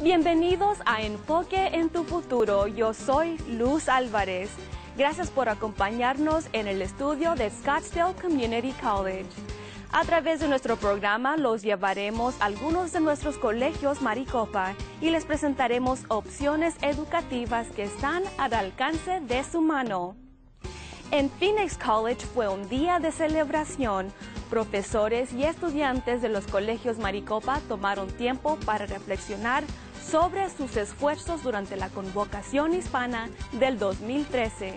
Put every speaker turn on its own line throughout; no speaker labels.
Bienvenidos a Enfoque en tu Futuro. Yo soy Luz Álvarez. Gracias por acompañarnos en el estudio de Scottsdale Community College. A través de nuestro programa los llevaremos a algunos de nuestros colegios Maricopa y les presentaremos opciones educativas que están al alcance de su mano. En Phoenix College fue un día de celebración. Profesores y estudiantes de los colegios Maricopa tomaron tiempo para reflexionar sobre sus esfuerzos durante la convocación hispana del 2013.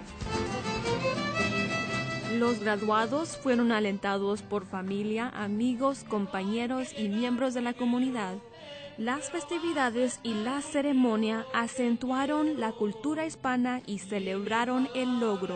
Los graduados fueron alentados por familia, amigos, compañeros y miembros de la comunidad. Las festividades y la ceremonia acentuaron la cultura hispana y celebraron el logro.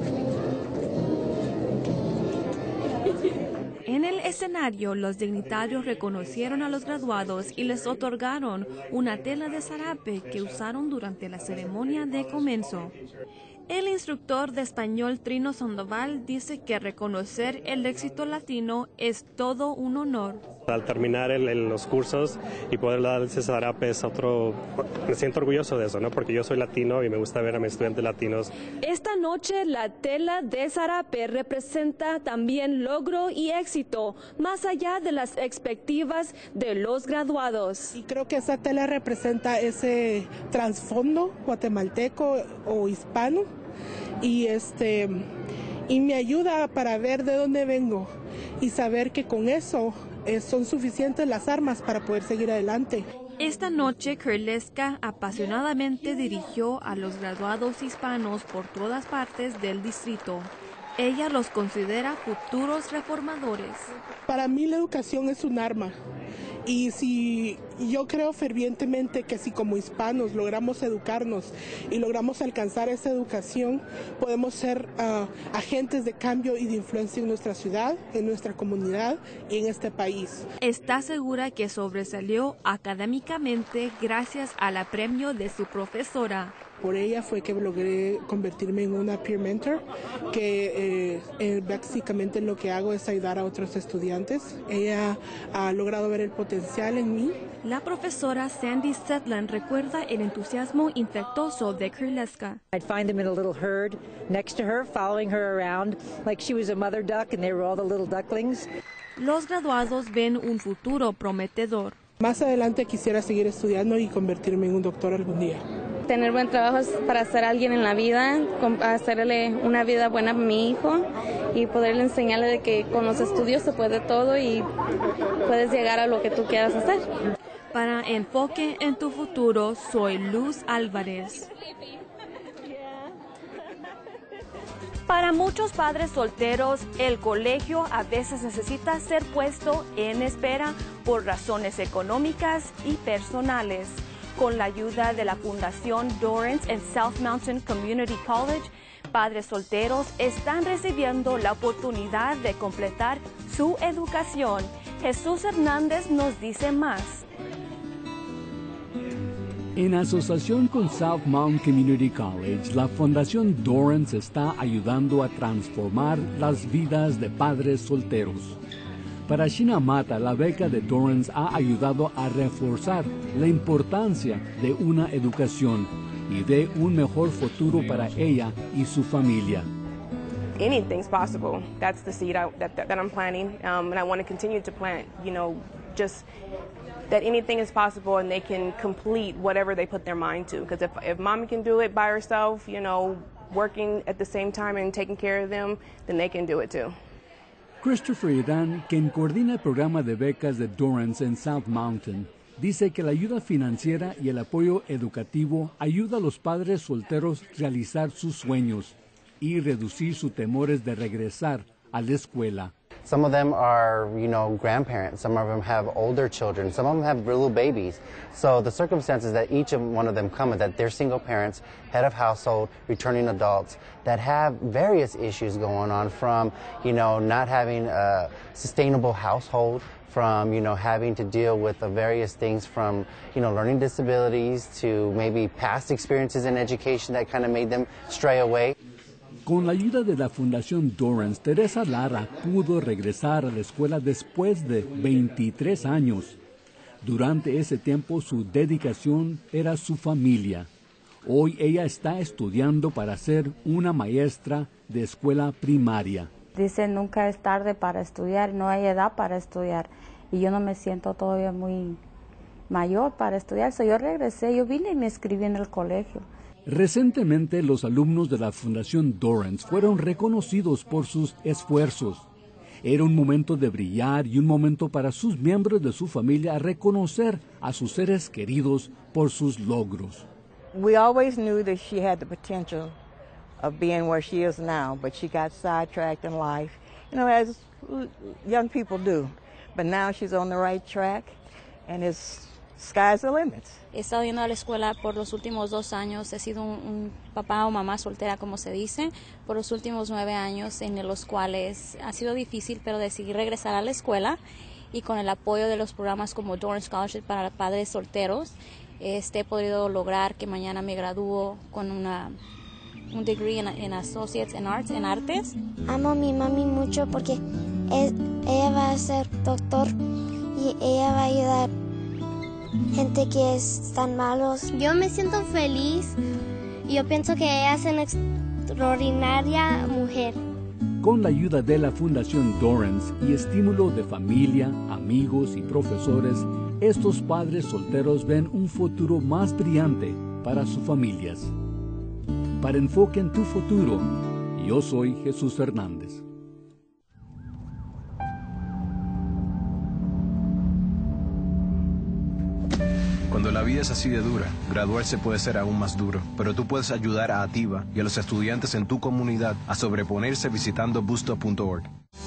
En el escenario, los dignatarios reconocieron a los graduados y les otorgaron una tela de zarape que usaron durante la ceremonia de comienzo. El instructor de español Trino Sandoval dice que reconocer el éxito latino es todo un honor.
Al terminar los cursos y poder dar ese zarape es otro, me siento orgulloso de eso, ¿no? Porque yo soy latino y me gusta ver a mis estudiantes latinos.
Esta noche la tela de zarape representa también logro y éxito, más allá de las expectativas de los graduados.
Y creo que esa tela representa ese trasfondo guatemalteco o hispano y me ayuda para ver de dónde vengo y saber que con eso son suficientes las armas para poder seguir adelante.
Esta noche, Kerleska apasionadamente dirigió a los graduados hispanos por todas partes del distrito. Ella los considera futuros reformadores.
Para mí la educación es un arma. Y si yo creo fervientemente que si como hispanos logramos educarnos y logramos alcanzar esa educación, podemos ser agentes de cambio y de influencia en nuestra ciudad, en nuestra comunidad y en este país.
Está segura que sobresalió académicamente gracias al premio de su profesora.
Por ella fue que logré convertirme en una peer mentor, que básicamente lo que hago es ayudar a otros estudiantes. Ella ha logrado ver el potencial en mí.
La profesora Sandy Setland recuerda el entusiasmo infectuoso de Kerleska.
I'd find them in a little herd next to her, following her around like she was a mother duck and they were all the little ducklings.
Los graduados ven un futuro prometedor.
Más adelante quisiera seguir estudiando y convertirme en un doctor algún día.
Tener buen trabajo para ser alguien en la vida, hacerle una vida buena a mi hijo y poderle enseñarle de que con los estudios se puede todo y puedes llegar a lo que tú quieras hacer.
Para Enfoque en tu Futuro, soy Luz Álvarez. Para muchos padres solteros, el colegio a veces necesita ser puesto en espera por razones económicas y personales. Con la ayuda de la Fundación Dorrance en South Mountain Community College, padres solteros están recibiendo la oportunidad de completar su educación. Jesús Hernández nos dice más.
En asociación con South Mountain Community College, la Fundación Dorrance está ayudando a transformar las vidas de padres solteros. Para Sheena Mata, la beca de Dorrance ha ayudado a reforzar la importancia de una educación y de un mejor futuro para ella y su familia.
Anything's possible. That's the seed that I'm planting, and I want to continue to plant. You know, just that anything is possible, and they can complete whatever they put their mind to. Because if mommy can do it by herself, you know, working at the same time and taking care of them, then they can do it too.
Christopher Iran, quien coordina el programa de becas de Dorrance en South Mountain, dice que la ayuda financiera y el apoyo educativo ayuda a los padres solteros a realizar sus sueños y reducir sus temores de regresar a la escuela.
Some of them are, grandparents. Some of them have older children. Some of them have little babies. So the circumstances that each one of them come in, that they're single parents, head of household, returning adults, that have various issues going on from, not having a sustainable household, from, having to deal with the various things from, learning disabilities to maybe past experiences in education that kind of made them stray away.
Con la ayuda de la Fundación Dorrance, Teresa Lara pudo regresar a la escuela después de 23 años. Durante ese tiempo su dedicación era su familia. Hoy ella está estudiando para ser una maestra de escuela primaria.
Dicen nunca es tarde para estudiar, no hay edad para estudiar. Y yo no me siento todavía muy mayor para estudiar. Yo regresé, yo vine y me inscribí en el colegio.
Recientemente los alumnos de la Fundación Dorrance fueron reconocidos por sus esfuerzos. Era un momento de brillar y un momento para sus miembros de su familia reconocer a sus seres queridos por sus logros.
We always knew that she had the potential of being where she is now, but she got sidetracked in life, as young people do. But now she's on the right track, and sky's the limit.
He estado yendo a la escuela por los últimos 2 años. He sido un papá o mamá soltera, como se dice, por los últimos 9 años, en los cuales ha sido difícil, pero decidí regresar a la escuela, y con el apoyo de los programas como Dorrance Scholarship para padres solteros, he podido lograr que mañana me gradúo con un degree en Associates in Arts, en artes.
Amo a mi mami mucho porque ella va a ser doctor y ella va a ayudar gente que están malos.
Yo me siento feliz y yo pienso que ella es una extraordinaria mujer.
Con la ayuda de la Fundación Dorrance y estímulo de familia, amigos y profesores, estos padres solteros ven un futuro más brillante para sus familias. Para Enfoque en tu Futuro, yo soy Jesús Hernández.
Cuando la vida es así de dura, graduarse puede ser aún más duro, pero tú puedes ayudar a Ativa y a los estudiantes en tu comunidad a sobreponerse visitando busto.org.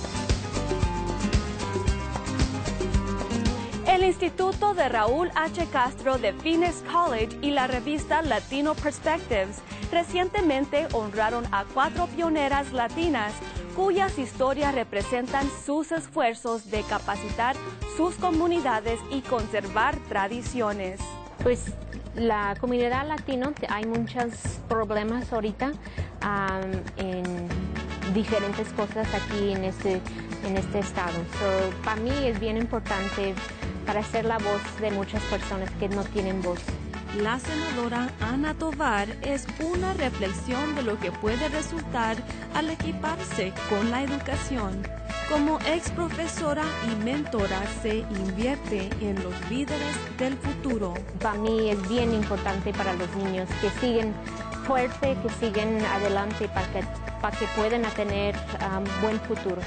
El Instituto de Raúl H. Castro de Phoenix College y la revista Latino Perspectives recientemente honraron a 4 pioneras latinas cuyas historias representan sus esfuerzos de capacitar sus comunidades y conservar tradiciones.
Pues la comunidad latina, hay muchos problemas ahorita en diferentes cosas aquí en este estado. Para mí es bien importante para ser la voz de muchas personas que no tienen voz.
La senadora Ana Tovar es una reflexión de lo que puede resultar al equiparse con la educación. Como ex profesora y mentora se invierte en los líderes del futuro.
Para mí es bien importante para los niños que siguen fuerte, que siguen adelante para que puedan tener buen futuro.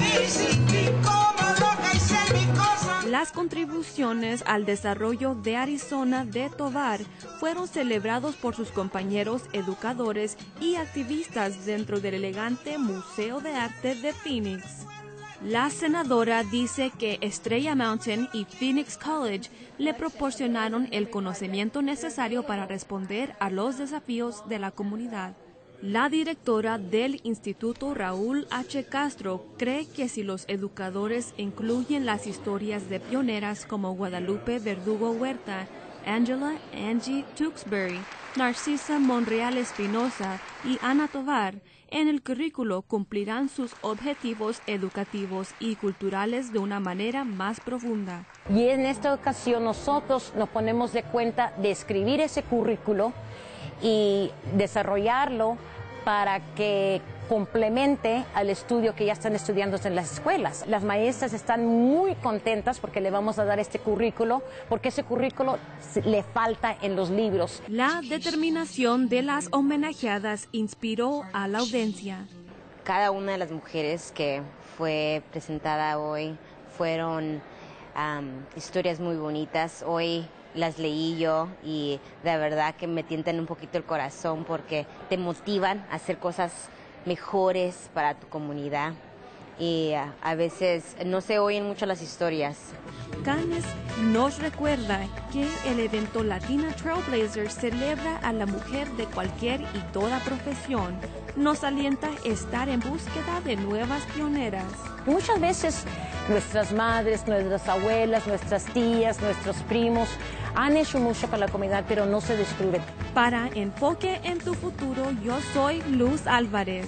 Las contribuciones al desarrollo de Arizona de Tovar fueron celebrados por sus compañeros educadores y activistas dentro del elegante Museo de Arte de Phoenix. La senadora dice que Estrella Mountain y Phoenix College le proporcionaron el conocimiento necesario para responder a los desafíos de la comunidad. La directora del Instituto Raúl H. Castro cree que si los educadores incluyen las historias de pioneras como Guadalupe Verdugo Huerta, Angela Angie Tewksbury, Narcisa Monreal Espinosa y Ana Tovar, en el currículo cumplirán sus objetivos educativos y culturales de una manera más profunda.
Y en esta ocasión nosotros nos ponemos de cuenta de escribir ese currículo y desarrollarlo para que complemente al estudio que ya están estudiando en las escuelas. Las maestras están muy contentas porque le vamos a dar este currículo, porque ese currículo le falta en los libros.
La determinación de las homenajeadas inspiró a la audiencia.
Cada una de las mujeres que fue presentada hoy fueron historias muy bonitas. Hoy las leí yo y de verdad que me tientan un poquito el corazón porque te motivan a hacer cosas mejores para tu comunidad y a veces no se oyen mucho las historias.
Cannes nos recuerda que el evento Latina Trailblazers celebra a la mujer de cualquier y toda profesión. Nos alienta a estar en búsqueda de nuevas pioneras.
Muchas veces nuestras madres, nuestras abuelas, nuestras tías, nuestros primos han hecho mucho para la comunidad, pero no se descubren.
Para Enfoque en tu Futuro, yo soy Luz Álvarez.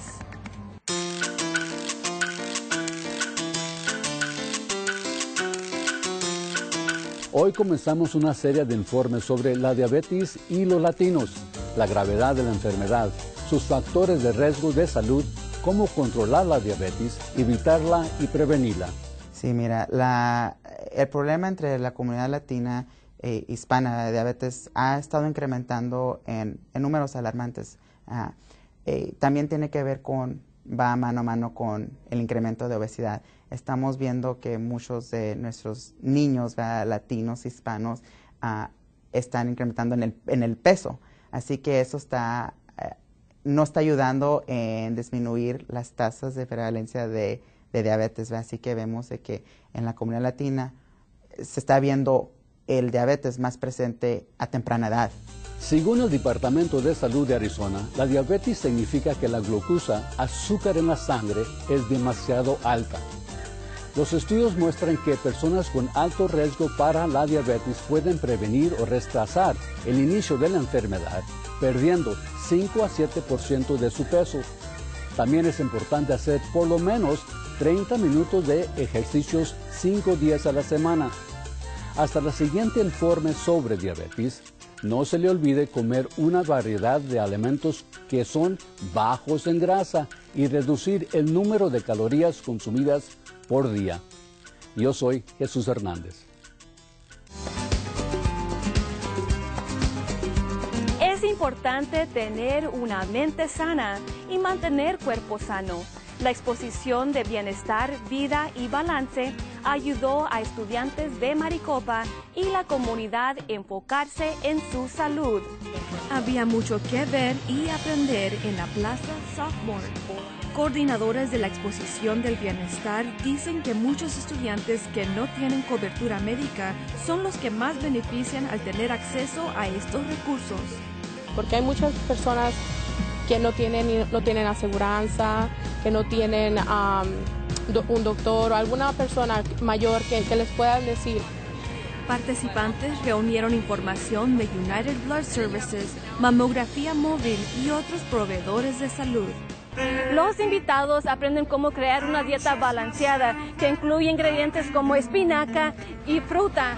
Hoy comenzamos una serie de informes sobre la diabetes y los latinos, la gravedad de la enfermedad, sus factores de riesgo de salud, cómo controlar la diabetes, evitarla y prevenirla.
Sí, mira, el problema entre la comunidad latina e hispana de diabetes ha estado incrementando en números alarmantes. También tiene que ver va mano a mano con el incremento de obesidad. Estamos viendo que muchos de nuestros niños latinos, hispanos, están incrementando en el peso. Así que eso no está ayudando en disminuir las tasas de prevalencia de diabetes. Así que vemos de que en la comunidad latina se está viendo el diabetes más presente a temprana edad.
Según el Departamento de Salud de Arizona, la diabetes significa que la glucosa, azúcar en la sangre, es demasiado alta. Los estudios muestran que personas con alto riesgo para la diabetes pueden prevenir o retrasar el inicio de la enfermedad, perdiendo 5 a 7% de su peso. También es importante hacer por lo menos 30 minutos de ejercicios 5 días a la semana. Hasta el siguiente informe sobre diabetes, no se le olvide comer una variedad de alimentos que son bajos en grasa y reducir el número de calorías consumidas por día. Yo soy Jesús Hernández.
Es importante tener una mente sana y mantener cuerpo sano. La exposición de Bienestar, Vida y Balance ayudó a estudiantes de Maricopa y la comunidad a enfocarse en su salud. Había mucho que ver y aprender en la Plaza Sophomore. Coordinadores de la exposición del bienestar dicen que muchos estudiantes que no tienen cobertura médica son los que más benefician al tener acceso a estos recursos.
Porque hay muchas personas que no tienen aseguranza, que no tienen un doctor o alguna persona mayor que les puedan decir.
Participantes reunieron información de United Blood Services, mamografía móvil y otros proveedores de salud. Los invitados aprenden cómo crear una dieta balanceada que incluye ingredientes como espinaca y fruta.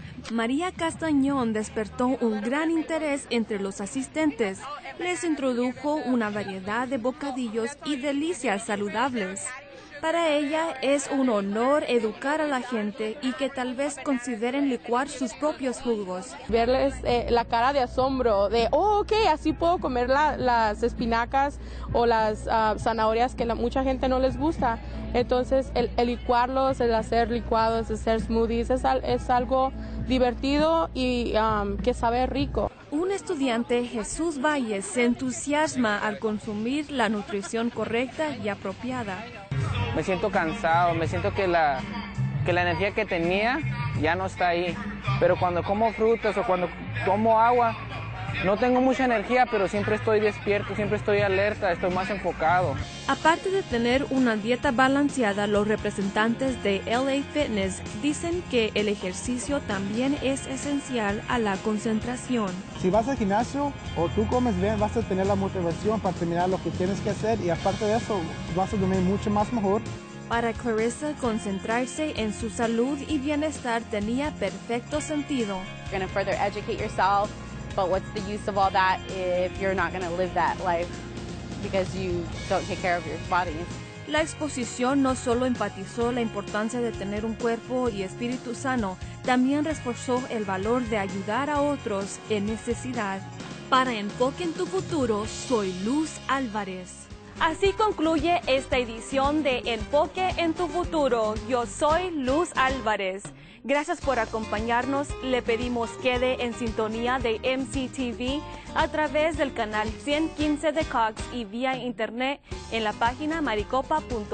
María Castañón despertó un gran interés entre los asistentes. Les introdujo una variedad de bocadillos y delicias saludables. Para ella es un honor educar a la gente y que tal vez consideren licuar sus propios jugos.
Verles la cara de asombro de, ok, así puedo comer las espinacas o las zanahorias que mucha gente no les gusta. Entonces, el licuarlos, el hacer licuados, hacer smoothies, es algo divertido y que sabe rico.
Un estudiante, Jesús Valles, se entusiasma al consumir la nutrición correcta y apropiada.
Me siento cansado, me siento que la energía que tenía ya no está ahí. Pero cuando como frutas o cuando tomo agua, no tengo mucha energía, pero siempre estoy despierto, siempre estoy alerta, estoy más enfocado.
Aparte de tener una dieta balanceada, los representantes de LA Fitness dicen que el ejercicio también es esencial a la concentración.
Si vas al gimnasio o tú comes bien, vas a tener la motivación para terminar lo que tienes que hacer y aparte de eso, vas a dormir mucho más mejor.
Para Clarissa, concentrarse en su salud y bienestar tenía perfecto sentido.
You're going to further educate yourself, but what's the use of all that if you're not going to live that life because you don't take care of your body?
La exposición no solo enfatizó la importancia de tener un cuerpo y espíritu sano, también reforzó el valor de ayudar a otros en necesidad. Para Enfoque en tu Futuro, soy Luz Álvarez. Así concluye esta edición de Enfoque en tu Futuro. Yo soy Luz Álvarez. Gracias por acompañarnos. Le pedimos quede en sintonía de MCTV a través del canal 115 de Cox y vía internet en la página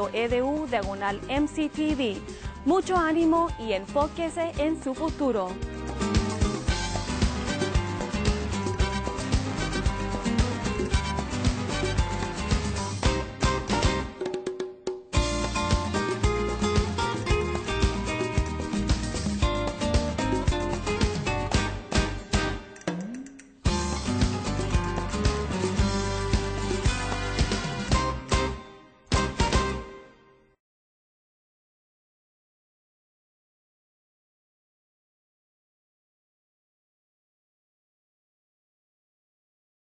maricopa.edu/MCTV. Mucho ánimo y enfóquese en su futuro.